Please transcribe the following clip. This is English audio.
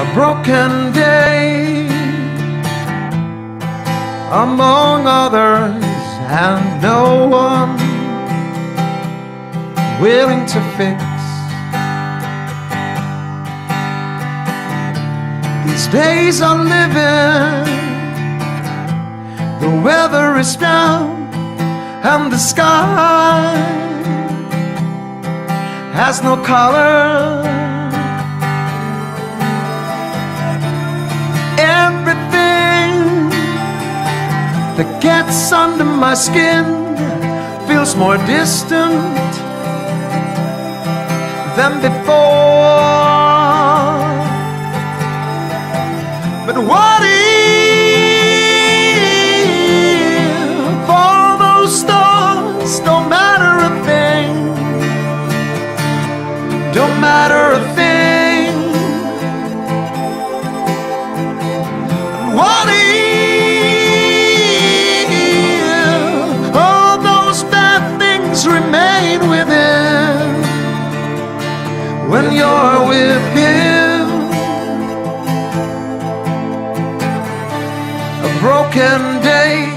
a broken day among others, and no one willing to fix. These days I'm living, the weather is brown and the sky has no color. Everything that gets under my skin feels more distant than before. But what if all those stars don't matter a thing? Don't matter a thing. What if all those bad things remain within when you're with him? A broken day